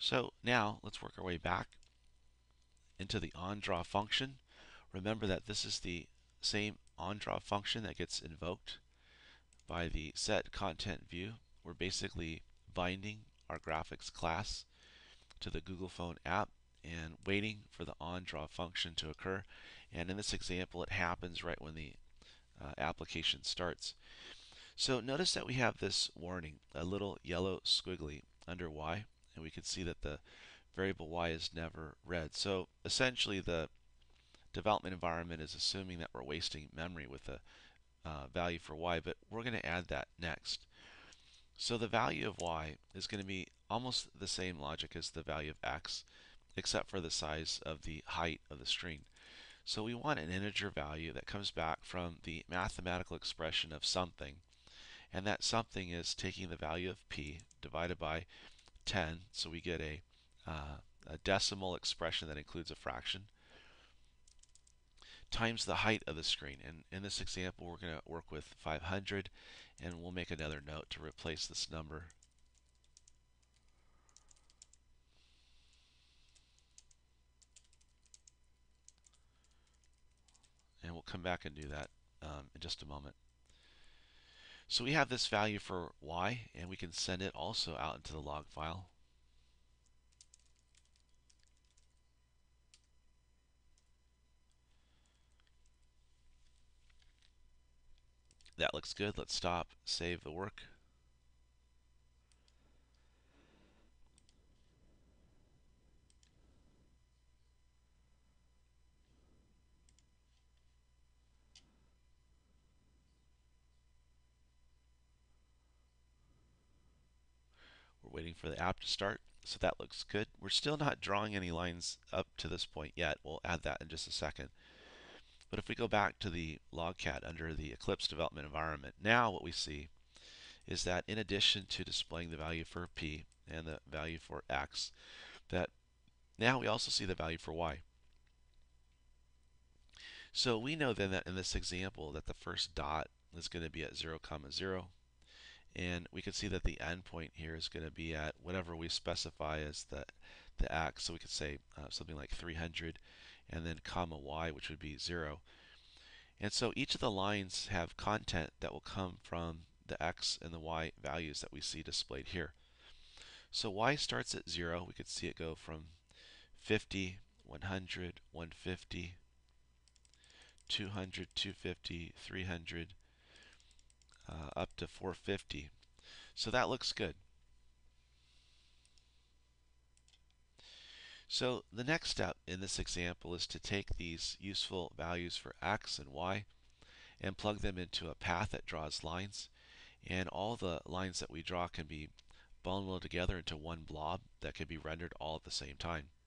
So now let's work our way back into the onDraw function. Remember that this is the same onDraw function that gets invoked by the setContentView. We're basically binding our graphics class to the Google Phone app and waiting for the onDraw function to occur. And in this example, it happens right when the application starts. So notice that we have this warning, a little yellow squiggly under Y, and we can see that the variable Y is never read. So essentially the development environment is assuming that we're wasting memory with the value for Y, but we're going to add that next. So the value of Y is going to be almost the same logic as the value of X, except for the size of the height of the string. So we want an integer value that comes back from the mathematical expression of something, and that something is taking the value of p divided by 10, so we get a decimal expression that includes a fraction, times the height of the screen. And in this example, we're going to work with 500, and we'll make another note to replace this number. And we'll come back and do that in just a moment. So we have this value for Y, and we can send it also out into the log file. That looks good. Let's stop, save the work. We're waiting for the app to start, so that looks good. We're still not drawing any lines up to this point yet. We'll add that in just a second. But if we go back to the logcat under the Eclipse development environment, now what we see is that in addition to displaying the value for p and the value for x, that now we also see the value for y. So we know then that in this example that the first dot is going to be at 0, 0, and we can see that the endpoint here is going to be at whatever we specify as the x. So we could say something like 300, and then comma y, which would be 0. And so each of the lines have content that will come from the x and the y values that we see displayed here. So y starts at 0. We could see it go from 50, 100, 150, 200, 250, 300, up to 450. So that looks good. So the next step in this example is to take these useful values for x and y and plug them into a path that draws lines. And all the lines that we draw can be bundled together into one blob that can be rendered all at the same time.